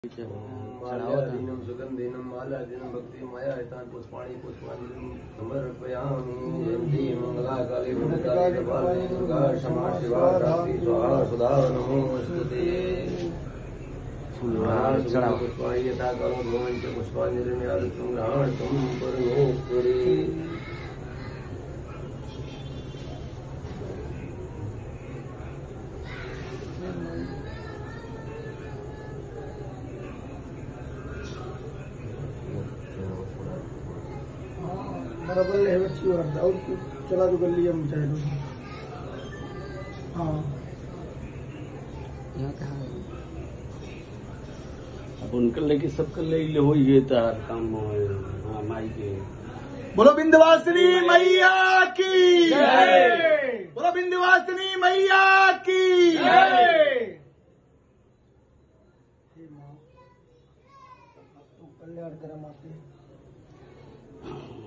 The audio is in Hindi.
माल्यादीनं सुगन्धिनं माल्यादीनं भक्ति माया हितान् पुष्पाणि पुष्पाञ्जलिं समर्पयामि। जयन्ती मंगलाकाली मंगलकाली कपालिनी दुर्गा क्षमा शिवा शान्ति स्वाहा सुधा नमोस्तुते। पुष्पाणि यथा करो भुवञ्च पुष्पाञ्जलिं यादृशं गृहाणं परमेश्वरी। बराबर है अच्छी बात है। और चला तो कर लिया मुझे। हाँ अब उनकर लेके सब कर ले हो ये तार काम हो। हाँ माई के बोलो विंध्यवासिनी मैया की जय। बोलो विंध्यवासिनी मैया की जय। हे माँ, तू कल्याण करा माते।